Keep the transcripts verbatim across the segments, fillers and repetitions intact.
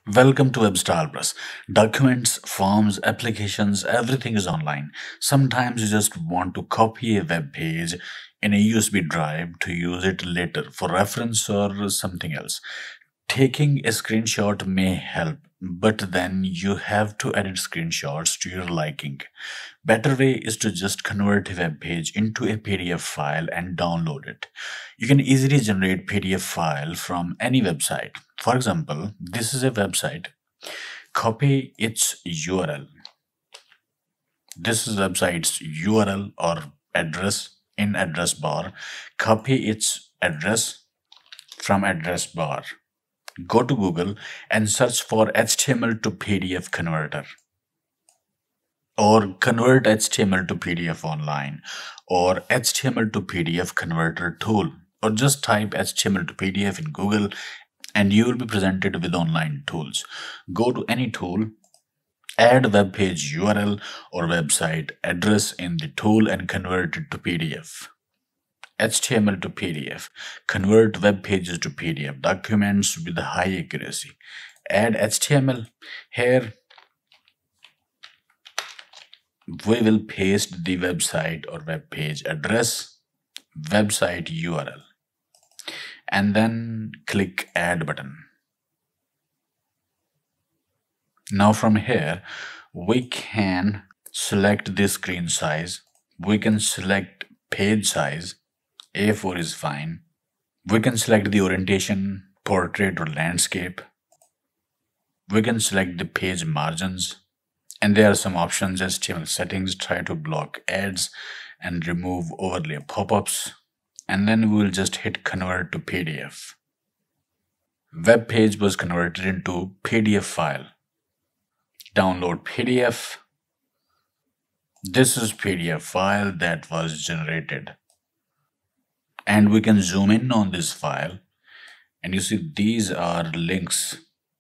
Welcome to Web Style Plus. Documents, forms, applications, everything is online. Sometimes you just want to copy a web page in a U S B drive to use it later for reference or something else. Taking a screenshot may help, but then you have to edit screenshots to your liking. Better way is to just convert a web page into a P D F file and download it. You can easily generate P D F file from any website. For example, this is a website. Copy its U R L. This is website's U R L or address in address bar. Copy its address from address bar. Go to Google and search for H T M L to P D F converter, or convert H T M L to P D F online, or H T M L to P D F converter tool, or just type H T M L to P D F in Google and you will be presented with online tools. Go to any tool, add web page U R L or website address in the tool and convert it to P D F. H T M L to P D F. Convert web pages to P D F documents with high accuracy. Add H T M L. Here we will paste the website or web page address, website U R L, and then click add button. Now from here we can select the screen size. We can select page size. A four is fine. We can select the orientation, portrait or landscape. We can select the page margins. And there are some options: H T M L settings, try to block ads and remove overlay pop-ups. And then we will just hit convert to P D F. Web page was converted into P D F file. Download P D F. This is P D F file that was generated. And we can zoom in on this file and you see these are links.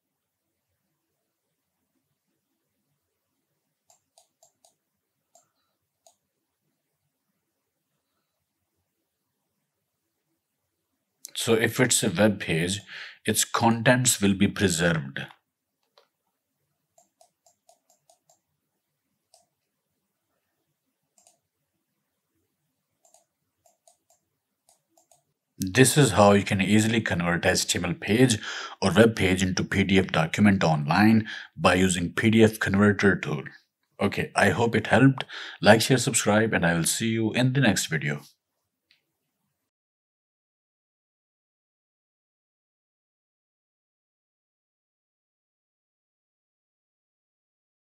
So if it's a web page, its contents will be preserved. This is how you can easily convert H T M L page or web page into P D F document online by using P D F converter tool. Okay, I hope it helped. Like, share, subscribe, and I will see you in the next video.